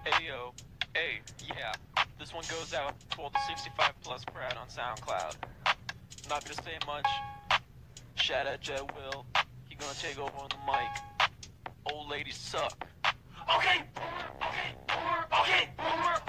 Hey yo, hey, yeah, this one goes out to all the 65 plus crowd on SoundCloud. Not gonna say much. Shout out Jet Will. He gonna take over on the mic. Old ladies suck. Okay, boomer, okay, boomer, okay, boomer,